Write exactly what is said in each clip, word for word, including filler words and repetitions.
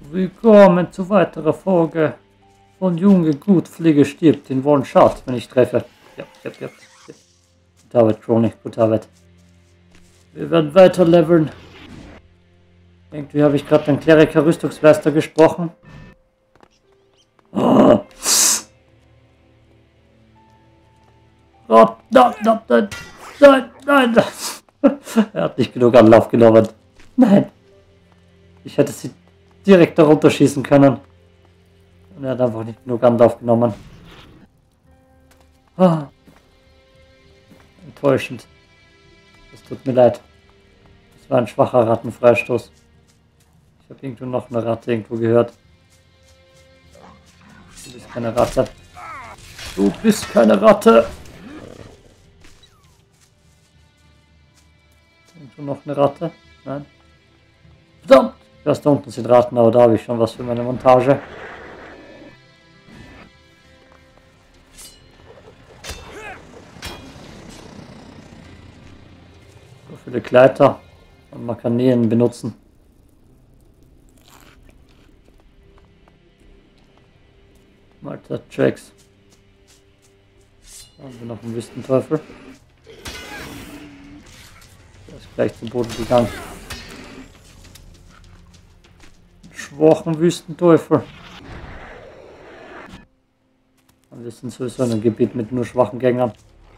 Willkommen zu weiterer Folge von Junge Gutpflege stirbt in One-Shot, wenn ich treffe. Ja, ja, ja. Gute Arbeit, Crony, gute Arbeit. Wir werden weiter leveln. Irgendwie habe ich gerade den Kleriker Rüstungsmeister gesprochen. Oh. Oh, nein, nein, nein, nein, nein. Er hat nicht genug Anlauf genommen. Nein. Ich hätte sie direkt darunter schießen können. Und er hat einfach nicht genug Anlauf genommen. Oh. Enttäuschend. Es tut mir leid. Das war ein schwacher Rattenfreistoß. Ich habe irgendwo noch eine Ratte irgendwo gehört. Du bist keine Ratte. Du bist keine Ratte. Irgendwo noch eine Ratte? Nein. Verdammt! Ich weiß, da unten sind Ratten, aber da habe ich schon was für meine Montage. So viele Gleiter. Und man kann Nähen benutzen. Malta Tracks. Da haben wir noch einen Wüstenteufel. Der ist gleich zum Boden gegangen. Schwachen Wüstenteufel. Wir sind sowieso in einem Gebiet mit nur schwachen Gängern.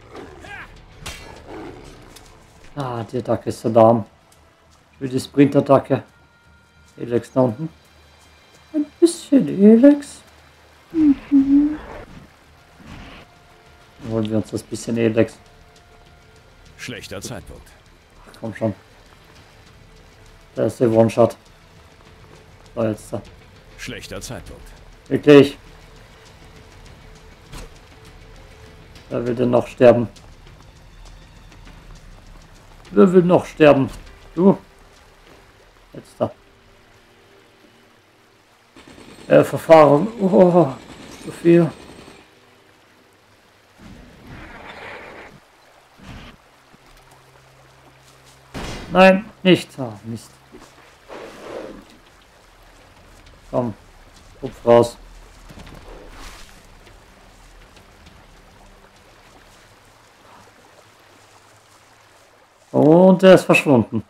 Ah, die Attacke ist so lahm. Ich will die Sprint-Attacke. Elex da unten. Ein bisschen Elex. Mhm. Dann holen wir uns das bisschen Elex. Schlechter Zeitpunkt. Ach, komm schon. Da ist der One-Shot. So, jetzt da. Schlechter Zeitpunkt. Wirklich. Wer will denn noch sterben? Wer will noch sterben? Du? Jetzt da. Äh, Verfahren. Oh, so viel. Nein, nicht. Oh, Mist. Komm, Kopf raus. Und er ist verschwunden.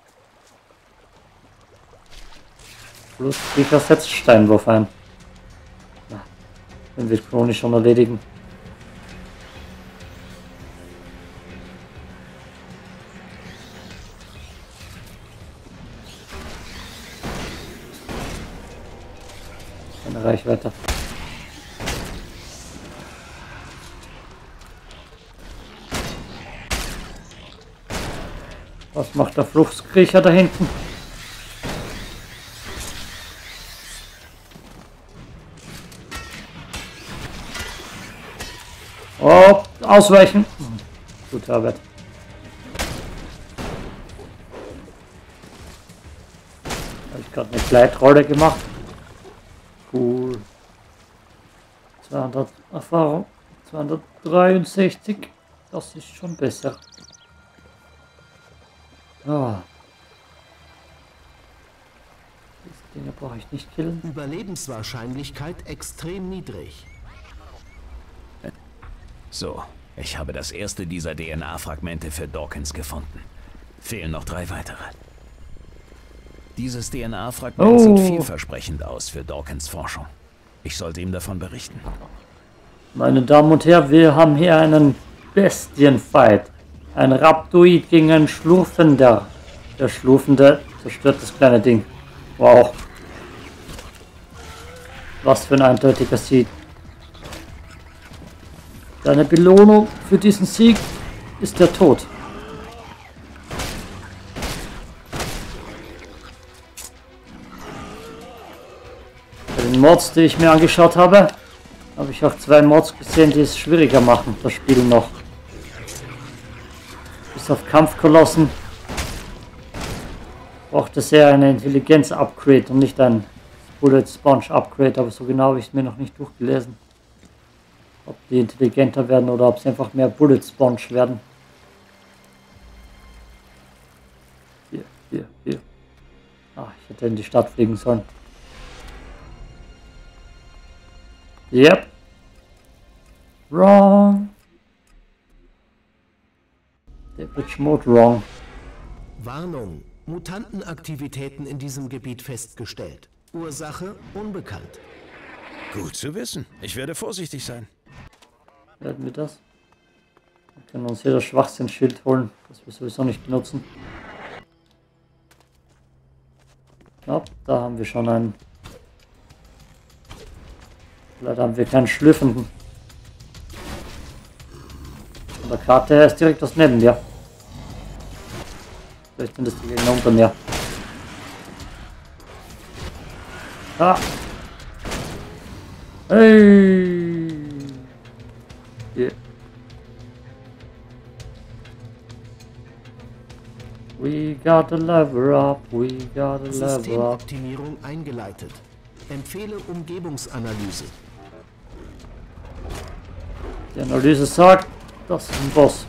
Plus Krieger setzt Steinwurf ein. Na, den wird Crony schon erledigen. Keine Reichweite. Was macht der Fluchtkriecher da hinten? Oh, ausweichen. Gute Arbeit. Habe ich gerade eine Gleitrolle gemacht. Cool. zweihundert Erfahrung. zweihundertdreiundsechzig. Das ist schon besser. Ah. Diese Dinge brauche ich nicht killen. Überlebenswahrscheinlichkeit extrem niedrig. So, ich habe das erste dieser D N A-Fragmente für Dawkins gefunden. Fehlen noch drei weitere. Dieses D N A-Fragment oh. sieht vielversprechend aus für Dawkins Forschung. Ich sollte ihm davon berichten. Meine Damen und Herren, wir haben hier einen Bestienfight. Ein Raptoid gegen einen Schlurfender. Der Schlurfende zerstört das kleine Ding. Wow. Was für ein eindeutiger Sieg. Deine Belohnung für diesen Sieg ist der Tod. Bei den Mods, die ich mir angeschaut habe, habe ich auch zwei Mods gesehen, die es schwieriger machen, das Spiel noch. Bis auf Kampfkolossen braucht es eher eine Intelligenz-Upgrade und nicht ein Bullet Sponge Upgrade, aber so genau habe ich es mir noch nicht durchgelesen. Ob die intelligenter werden oder ob sie einfach mehr Bullet Sponge werden. Hier, hier, hier. Ah, ich hätte in die Stadt fliegen sollen. Yep. Wrong. Damage Mode wrong. Warnung. Mutantenaktivitäten in diesem Gebiet festgestellt. Ursache unbekannt. Gut zu wissen. Ich werde vorsichtig sein. Werden wir das? Wir können uns hier das Schwachsinnsschild holen, das wir sowieso nicht benutzen. Ja, da haben wir schon einen. Leider haben wir keinen Schlüffenden. Und der Karte ist direkt das neben mir. Vielleicht sind das die Gegner unter mir. Ah! Hey! Yeah. We got a level up, we got a level up. Systemoptimierung eingeleitet. Empfehle Umgebungsanalyse. Die Analyse sagt, das ist ein Boss.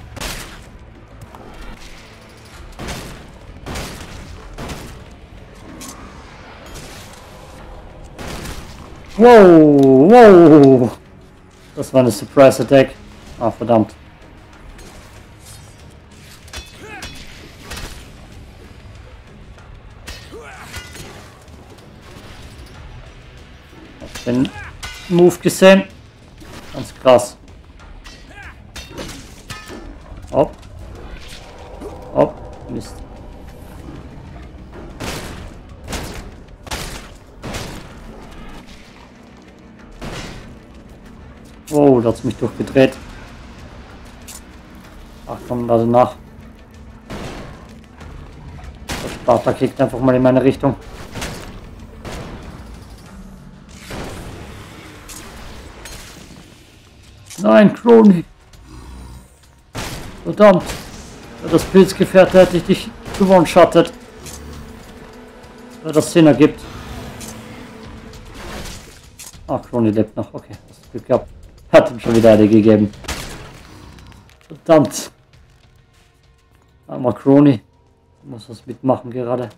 Wow, wow. Das war eine Surprise Attack. Ah, verdammt. Hab den Move gesehen. Ganz krass. Hopp. Hopp. Mist. Oh, da hat es mich durchgedreht. Ach komm, da danach. Der Sparta kickt einfach mal in meine Richtung. Nein, Crony. Verdammt. Das Pilzgefährte hätte ich dich gewone-shottet. Weil das Sinn ergibt. Ach, Crony lebt noch. Okay, hast du Glück gehabt. Hat ihm schon wieder eine gegeben. Verdammt. Armer Crony. Muss was mitmachen gerade.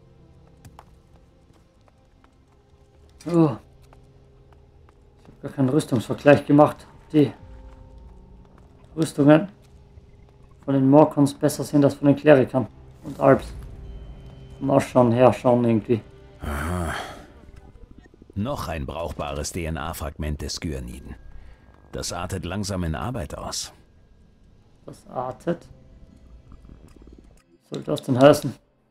Oh. Ich habe gar keinen Rüstungsvergleich gemacht. Die Rüstungen von den Morkons besser sind als von den Klerikern und Alps. Vom Ausschauen her schauen irgendwie. Aha. Noch ein brauchbares D N A-Fragment des Skyaniden. Das artet langsam in Arbeit aus. Das artet? Was soll das denn heißen?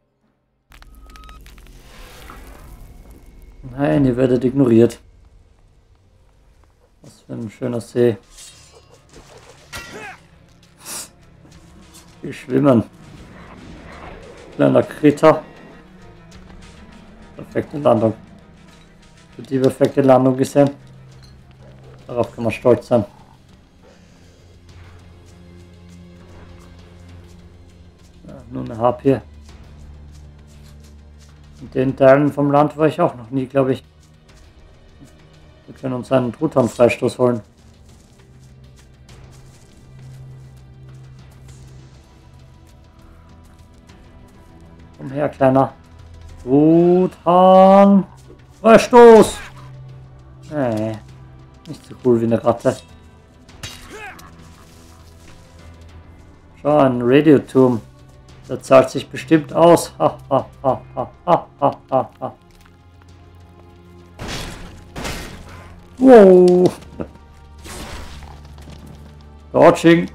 Nein, ihr werdet ignoriert. Was für ein schöner See. Wir schwimmen. Kleiner Kriter. Perfekte Landung. Für die perfekte Landung gesehen. Darauf kann man stolz sein. Ja, nur eine Harpie. In den Teilen vom Land war ich auch noch nie, glaube ich. Wir können uns einen Truthahn-Freistoß holen. Komm her, kleiner. Truthahn-Freistoß! Nee. Nicht so cool wie eine Ratte. Schau, ein Radioturm. Der zahlt sich bestimmt aus. Ha, ha, ha, ha, ha, ha, ha, ha. Wow. Dodging.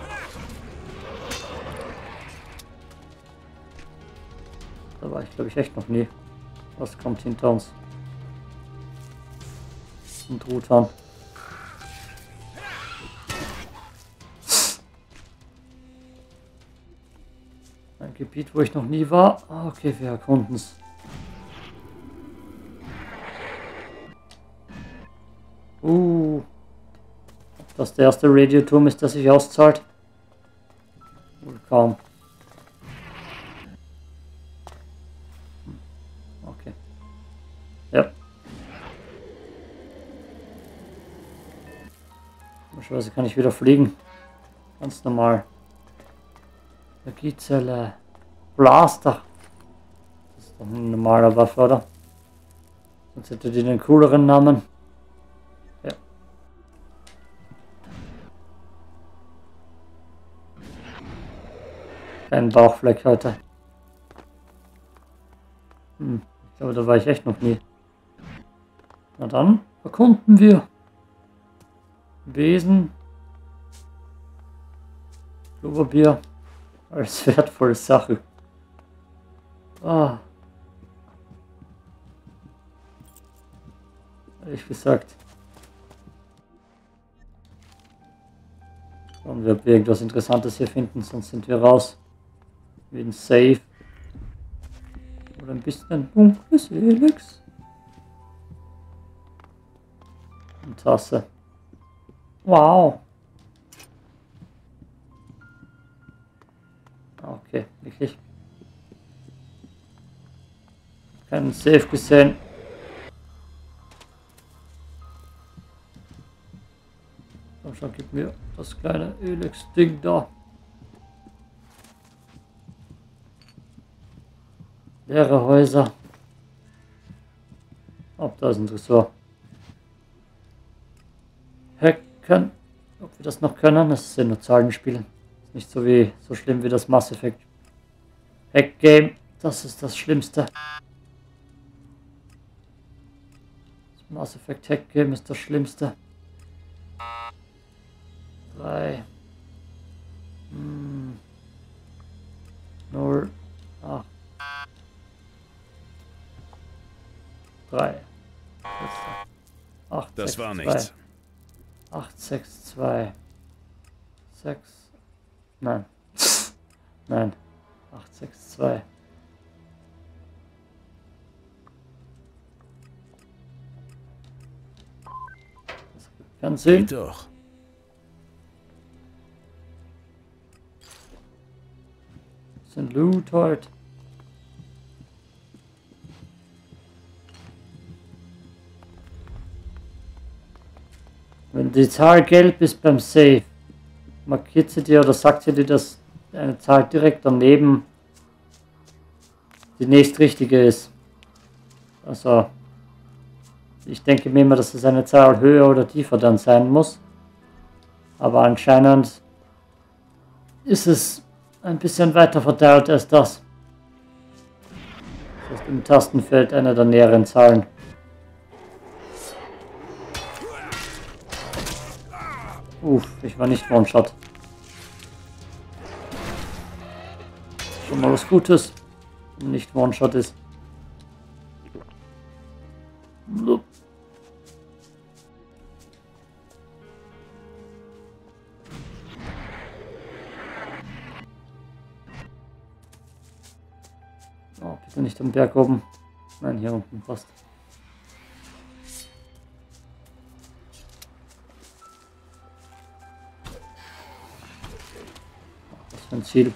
Da war ich, glaube ich, echt noch nie. Was kommt hinter uns? Ein Truthahn. Ein Gebiet, wo ich noch nie war. Okay, wir erkunden es. Uh. Ob das der erste Radioturm ist, der sich auszahlt? Wohl kaum. Okay. Ja. Komischerweise kann ich wieder fliegen. Ganz normal. Energiezelle. Blaster. Das ist doch ein normaler Waffe, oder? Sonst hätte die einen cooleren Namen. Ja, Kein Bauchfleck heute. Hm, ich glaube, da war ich echt noch nie. Na dann, erkunden wir. Besen. Klopapier. Als wertvolle Sache. Ah. Ehrlich gesagt. Schauen wir, ob wir irgendwas Interessantes hier finden, sonst sind wir raus. Wie ein Safe. Oder ein bisschen dunkles Helix. Eine Tasse. Wow. Okay, wirklich. Keinen Safe gesehen. Komm schon, gib mir das kleine Helix-Ding da. Leere Häuser. Oh, da ist ein Tresor. Hacken. Ob wir das noch können? Das sind nur Zahlenspiele. Ist nicht so wie so schlimm wie das Mass Effect Hack Game. Das ist das Schlimmste. Das Mass Effect Hack Game ist das Schlimmste. Drei. Hm. Null. Acht. Drei. Acht, das sechs, war zwei. nichts. acht, sechs, zwei. sechs. Nein. Nein. acht, sechs, zwei. Das kann sehen. Geht doch. Sind Loot heute. Wenn die Zahl gelb ist beim Save, markiert sie dir oder sagt sie dir, dass eine Zahl direkt daneben die nächstrichtige ist. Also, ich denke mir immer, dass es eine Zahl höher oder tiefer dann sein muss. Aber anscheinend ist es ein bisschen weiter verteilt als das. Das heißt, im Tastenfeld eine der näheren Zahlen. Uff, ich war nicht One-Shot. Schon mal was Gutes, wenn nicht One-Shot ist. Blub. Oh, bitte nicht am Berg oben. Nein, hier unten passt. Was für ein Ziel.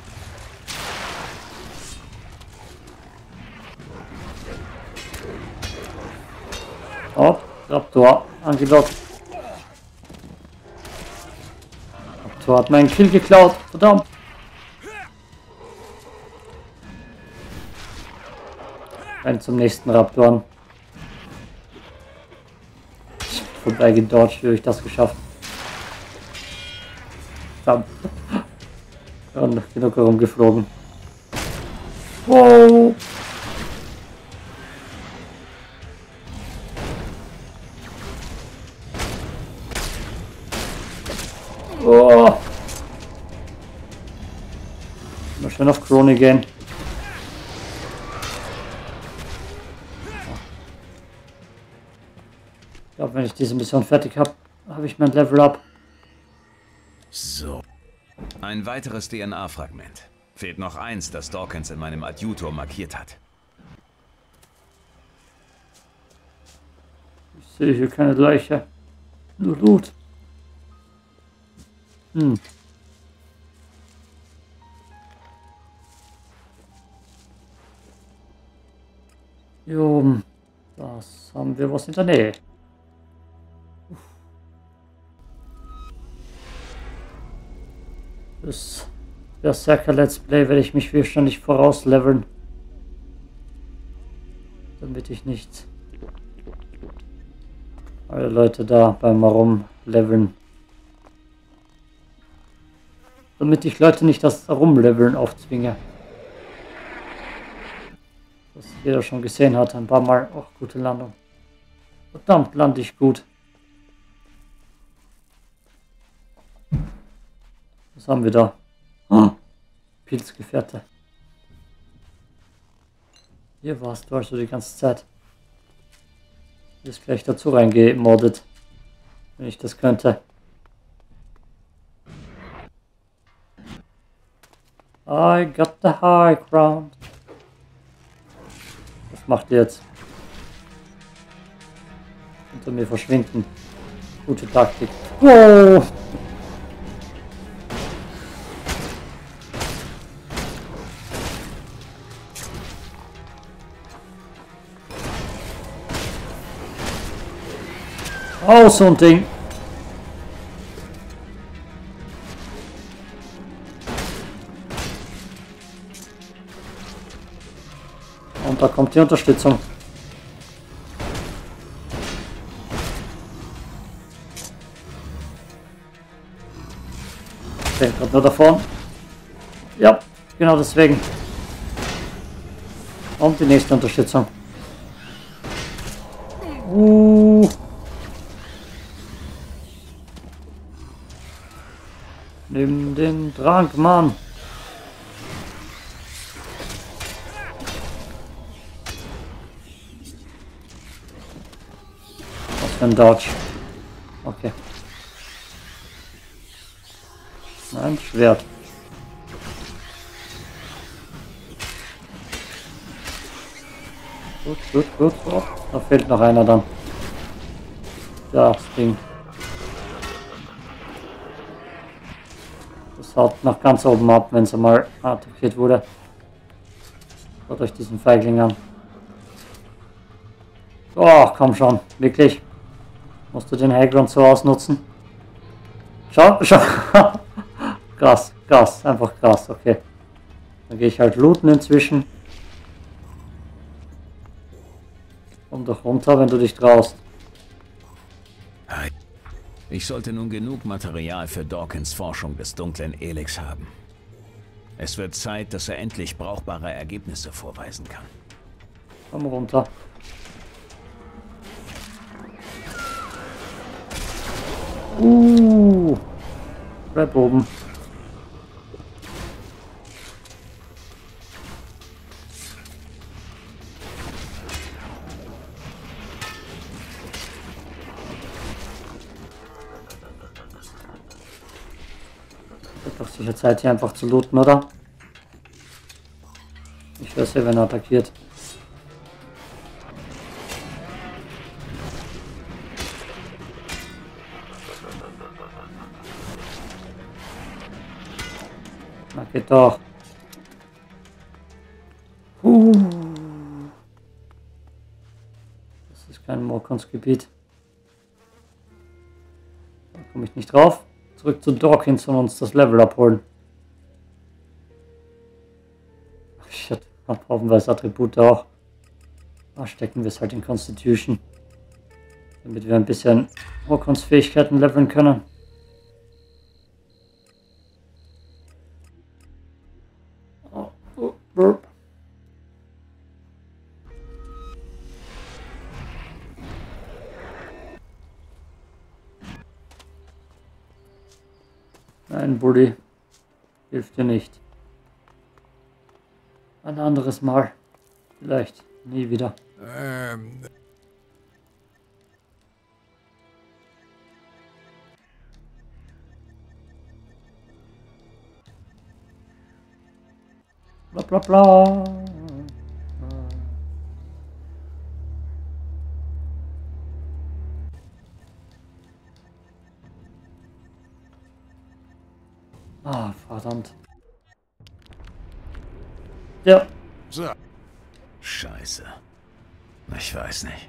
Oh, Raptor angelockt. Raptor hat meinen Kill geklaut. Verdammt. Rein zum nächsten Raptoren. Ich bin vorbei gedodged, wie habe ich das geschafft? Verdammt. Und genug herumgeflogen. Wow. Oh. Mal schön auf Krone gehen. Ich glaube, wenn ich diese Mission fertig habe, habe ich mein Level Up. So. Ein weiteres D N A-Fragment. Fehlt noch eins, das Dawkins in meinem Adjutor markiert hat. Ich sehe hier keine Leiche. Nur Loot. Hm. Hier oben. Das haben wir was in der Nähe. Das Berserker Let's Play werde ich mich wahrscheinlich vorausleveln. Damit ich nicht alle Leute da beim Herumleveln Damit ich Leute nicht das Rumleveln aufzwinge. Das jeder schon gesehen hat, ein paar Mal. Auch gute Landung. Verdammt, lande ich gut. Was haben wir da? Oh, Pilzgefährte. Hier warst du also die ganze Zeit. Ist gleich dazu reingemordet. Wenn ich das könnte. I got the high ground. Was macht ihr jetzt? Hinter mir verschwinden. Gute Taktik. Oh! Oh, so ein Ding. Und da kommt die Unterstützung. Ich denke gerade nur davon. Ja, genau deswegen. Und die nächste Unterstützung. Uh. Nimm den Trank, Mann. Was für ein Dodge. Okay. Nein, Schwert. Gut, gut, gut. Oh, da fehlt noch einer dann. Das Ding. Das haut nach ganz oben ab, wenn es einmal attackiert wurde. Schaut euch diesen Feigling an. Oh, komm schon. Wirklich. Musst du den Highground so ausnutzen? Schau, schau. Krass, krass. Einfach krass. Okay. Dann gehe ich halt looten inzwischen. Komm doch runter, wenn du dich traust. Ich sollte nun genug Material für Dawkins Forschung des dunklen Elix haben. Es wird Zeit, dass er endlich brauchbare Ergebnisse vorweisen kann. Komm runter. Uh, bleib oben. Doch sicher Zeit hier einfach zu looten, oder? Ich höre ja, wenn er attackiert. Na geht doch. Uh. Das ist kein Morkons-Gebiet. Da komme ich nicht drauf. Zurück zu Dawkins und uns das Level abholen. Shit, hab haufenweise Attribute auch. Da stecken wir es halt in Constitution. Damit wir ein bisschen Morkons Fähigkeiten leveln können. Oh, oh, oh. Nein, Bulli. Hilft dir nicht. Ein anderes Mal. Vielleicht. Nie wieder. Ähm. Bla bla bla. Ah, verdammt. Ja. So. Scheiße. Ich weiß nicht.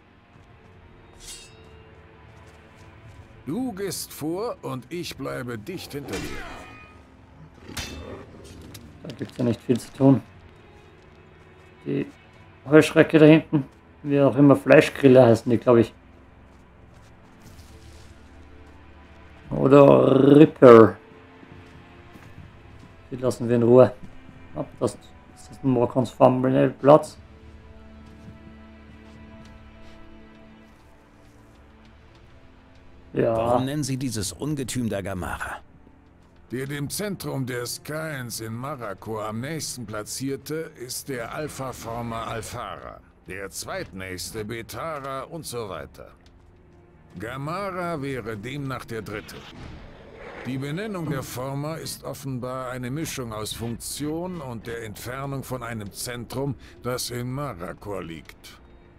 Du gehst vor und ich bleibe dicht hinter dir. Da gibt es ja nicht viel zu tun. Die Heuschrecke da hinten, wie auch immer, Fleischgrille heißen die, glaube ich. Oder Ripper. Die lassen wir in Ruhe. Ab, das ist das ein Morkons Farmplatz. Ja. Warum nennen Sie dieses Ungetüm der Gamara? Der dem Zentrum der Skyens in Marrakor am nächsten platzierte, ist der Alpha-Former Alfara, der zweitnächste Betara und so weiter. Gamara wäre demnach der dritte. Die Benennung der Former ist offenbar eine Mischung aus Funktion und der Entfernung von einem Zentrum, das in Marrakor liegt.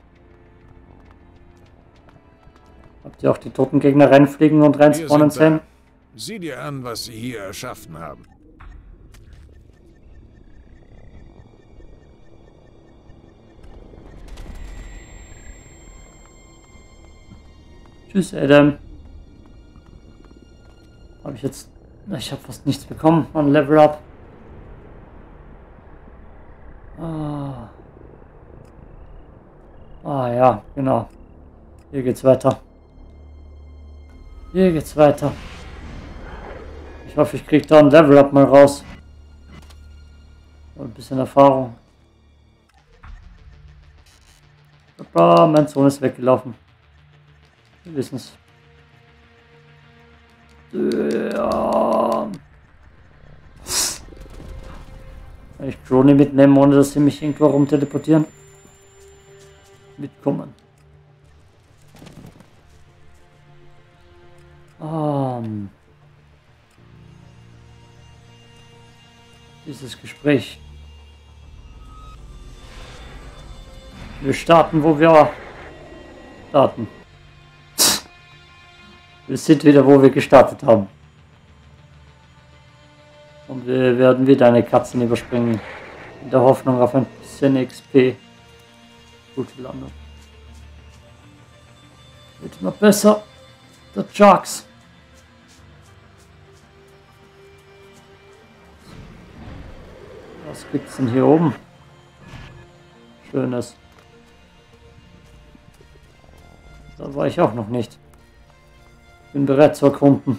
Habt ihr auch die toten Gegner reinfliegen und reinspawnen sehen? Sieh dir an, was sie hier erschaffen haben. Tschüss, Adam. Habe ich jetzt... Ich habe fast nichts bekommen an Level Up. Ah. Ah ja, genau. Hier geht's weiter. Hier geht's weiter. Ich hoffe, ich kriege da ein Level Up mal raus. Und ein bisschen Erfahrung. Papa, mein Sohn ist weggelaufen. Wir wissen es. Ja. Kann ich Crony mitnehmen, ohne dass sie mich irgendwo rum teleportieren? Mitkommen. Um, dieses Gespräch. Wir starten, wo wir starten. Wir sind wieder, wo wir gestartet haben. Und wir werden wieder eine Katzen überspringen. In der Hoffnung auf ein bisschen X P. Gute Landung. Wird immer besser. Der Sharks. Was gibt's denn hier oben? Schönes. Da war ich auch noch nicht. Bin bereit zu erkunden.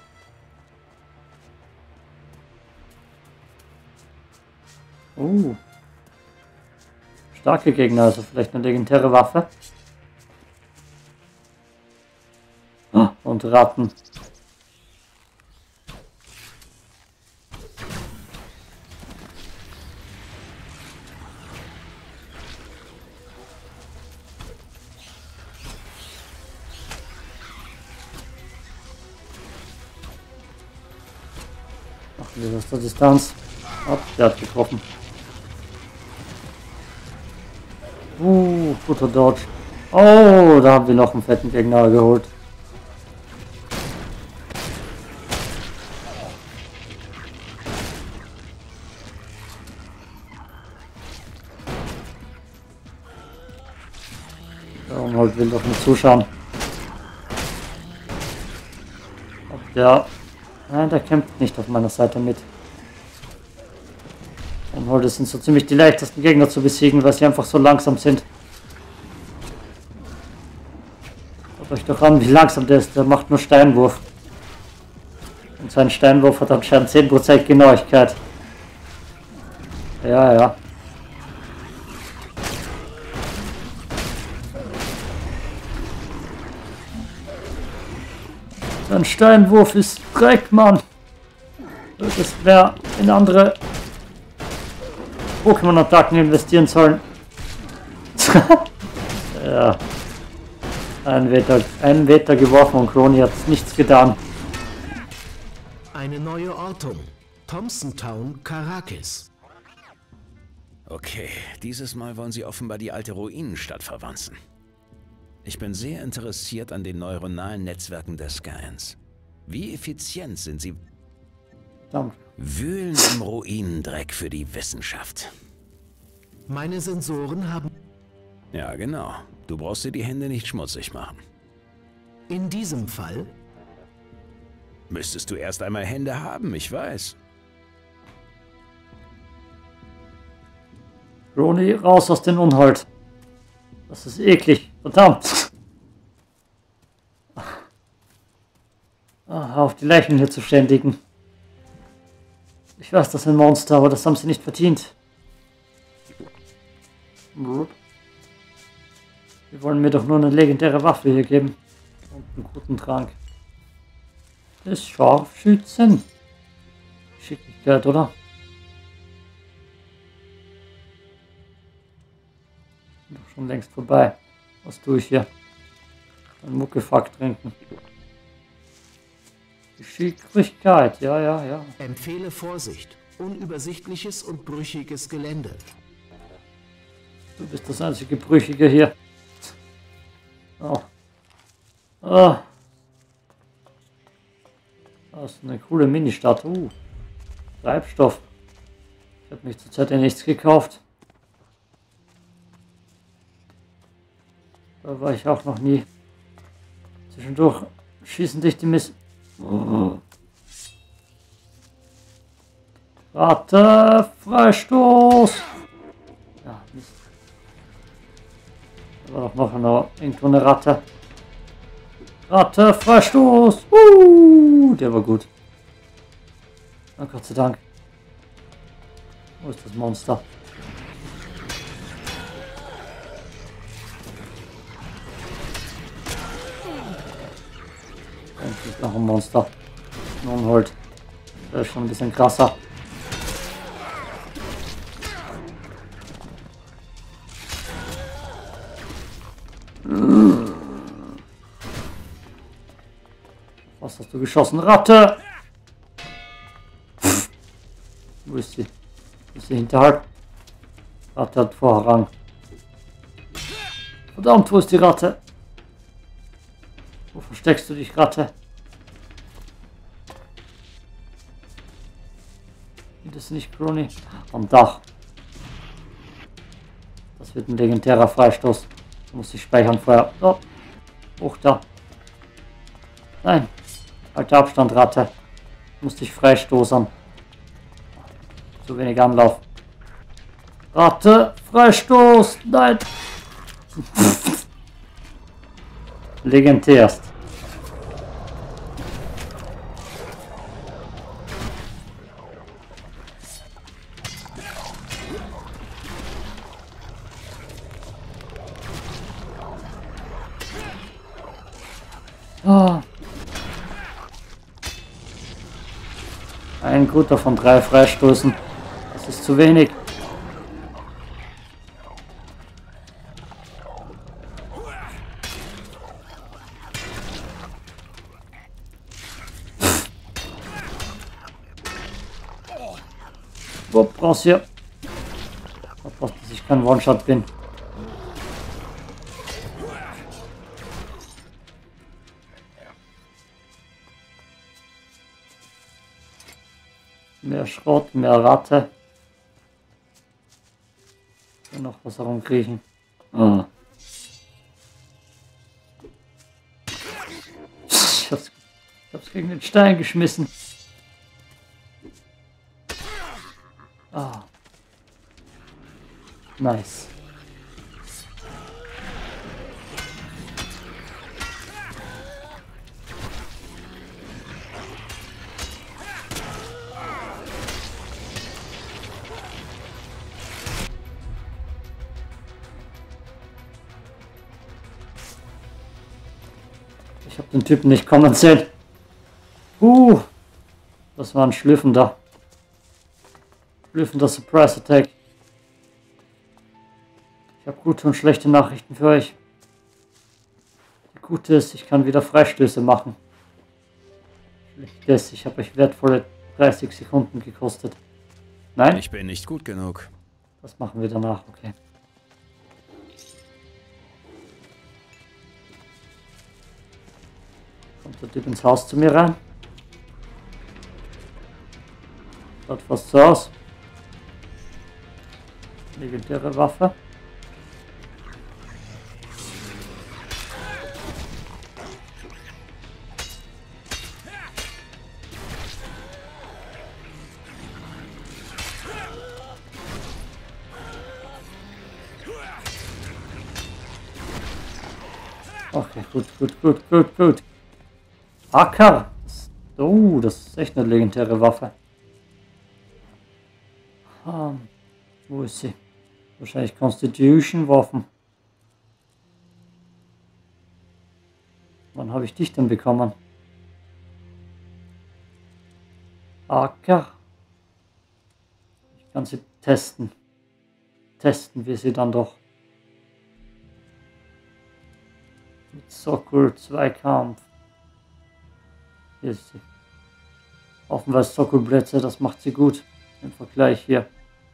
Uh. Starke Gegner, also vielleicht eine legendäre Waffe. Ah, und Ratten. Machen wir das zur Distanz. Ab, der hat getroffen. Uh, guter Dodge. Oh, da haben wir noch einen fetten Gegner geholt. Warum halt will doch nicht zuschauen. Ob der... Nein, der kämpft nicht auf meiner Seite mit. Und heute sind so ziemlich die leichtesten Gegner zu besiegen, weil sie einfach so langsam sind. Schaut euch doch an, wie langsam der ist. Der macht nur Steinwurf. Und sein Steinwurf hat anscheinend zehn Prozent Genauigkeit. Ja, ja. Sein Steinwurf ist Dreck, Mann. Das wäre in andere Pokémon-Attacken investieren sollen. Ja. Ein Wetter, ein Wetter geworfen und Crony hat nichts getan. Eine neue Ortung. Thompson Town, Caracas. Okay, dieses Mal wollen sie offenbar die alte Ruinenstadt verwanzen. Ich bin sehr interessiert an den neuronalen Netzwerken der Skyens. Wie effizient sind sie? Danke. Wühlen im Ruinendreck für die Wissenschaft. Meine Sensoren haben... Ja, genau. Du brauchst dir die Hände nicht schmutzig machen. In diesem Fall... Müsstest du erst einmal Hände haben, ich weiß. Crony, raus aus dem Unhold. Das ist eklig. Verdammt. Ah, auf die Leichen hier zu ständigen. Ich weiß, das sind Monster, aber das haben sie nicht verdient. Die wollen mir doch nur eine legendäre Waffe hier geben. Und einen guten Trank. Des Scharfschützen. Geschicklichkeit, oder? Doch schon längst vorbei. Was tue ich hier? Ein Muckefuck trinken. Geschicklichkeit, ja, ja, ja. Empfehle Vorsicht. Unübersichtliches und brüchiges Gelände. Du bist das einzige Brüchige hier. Oh. Oh. Das ist eine coole Ministadt. Uh. Treibstoff. Ich habe mich zurzeit ja nichts gekauft. Da war ich auch noch nie. Zwischendurch schießen dich die Miss... Oh. Ratte, Freistoß! Ja, Mist. Da war doch noch eine, irgendwo eine Ratte. Ratte, Freistoß! Uh, der war gut. Oh, Gott sei Dank. Wo ist das Monster? Endlich noch ein Monster. Nun holt. Der ist schon ein bisschen krasser. Was hast du geschossen? Ratte! Wo ist sie? Wo ist sie hinterhalb? Ratte hat Vorrang. Verdammt, wo ist die Ratte? Wo versteckst du dich, Ratte? Das ist nicht Crony. Am Dach. Das wird ein legendärer Freistoß. Da muss ich speichern vorher. Oh. Hoch da. Nein. Alter Abstand, Ratte. Muss dich freistoßen. Zu wenig Anlauf. Ratte, Freistoß. Nein. Legendärst. Oh. Ein guter von drei Freistoßen. Das ist zu wenig. Wupp, raus hier. Aufpassen, dass ich kein One-Shot bin. Mehr Schrott, mehr Ratte. Und noch was herumkriechen. Ah. Ich hab's, ich hab's gegen den Stein geschmissen. Ah. Nice. Ich habe den Typen nicht kommen sehen. Uh, das war ein schlüffender. Schlüffender Surprise Attack. Ich habe gute und schlechte Nachrichten für euch. Die gute ist, ich kann wieder Freistöße machen. Schlecht ist, ich habe euch wertvolle dreißig Sekunden gekostet. Nein? Ich bin nicht gut genug. Das machen wir danach, okay. Kommt der Typ ins Haus zu mir rein? Schaut fast so aus. Legendäre Waffe. Okay, gut, gut, gut, gut, gut. Acker! Oh, das ist echt eine legendäre Waffe. Ähm, wo ist sie? Wahrscheinlich Constitution-Waffen. Wann habe ich dich denn bekommen? Acker. Ich kann sie testen. Testen wir sie dann doch. Mit Sockel, Zweikampf. Hier ist sie. Offenbar Sockelblitze, das macht sie gut. Im Vergleich hier.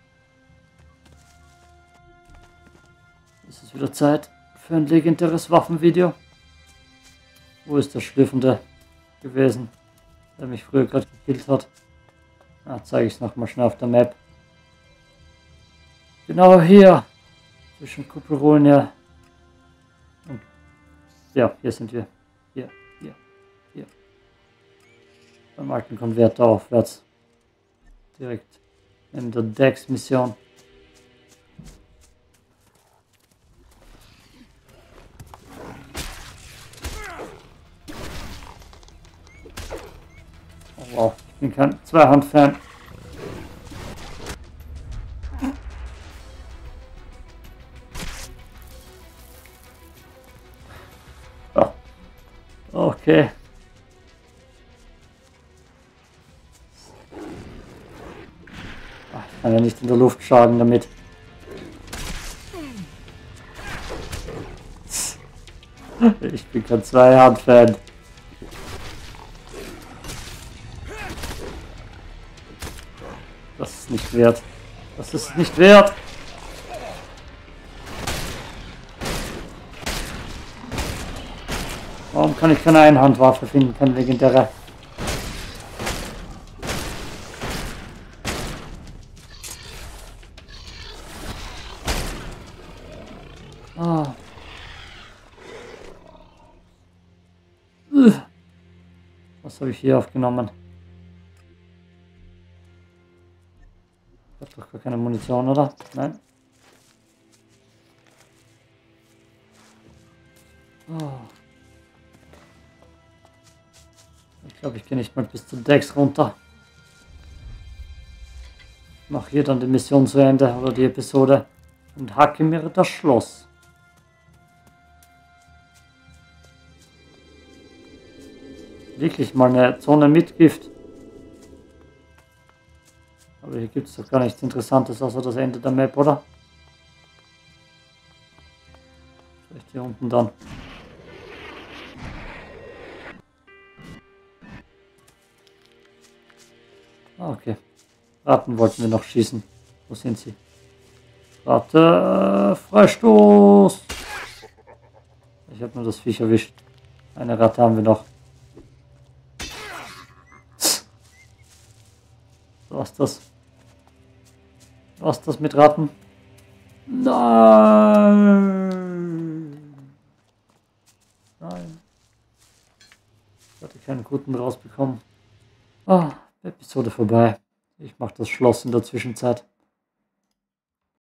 Es ist wieder Zeit für ein legendäres Waffenvideo. Wo ist der Schlüffende gewesen, der mich früher gerade gekillt hat? Na, zeige ich es nochmal schnell auf der Map. Genau hier. Zwischen Kuppelruine und... Ja, hier sind wir. Hier, hier, hier. Beim alten Konverter aufwärts. Direkt in der Dex-Mission. Oh, wow, ich bin kein Zweihand-Fan. Oh. Okay. Ach, ich kann ja nicht in der Luft schlagen damit. Ich bin kein Zweihand-Fan. Das ist nicht wert. Das ist nicht wert. Warum kann ich keine Einhandwaffe finden, keine legendäre? Ah. Was habe ich hier aufgenommen? Ich habe doch gar keine Munition, oder? Nein. Oh. Ich glaube, ich gehe nicht mal bis zum Dex runter. Ich mache hier dann die Mission zu Ende oder die Episode und hacke mir das Schloss. Wirklich mal eine Zone mit Gift. Aber hier gibt es doch gar nichts Interessantes außer das Ende der Map, oder? Vielleicht hier unten dann. Ah, okay. Ratten wollten wir noch schießen. Wo sind sie? Ratte, Freistoß! Ich habe nur das Viech erwischt. Eine Ratte haben wir noch. Was das? Was das mit Ratten? Nein! Nein. Ich hatte keinen guten rausbekommen. Ah, Episode vorbei. Ich mache das Schloss in der Zwischenzeit.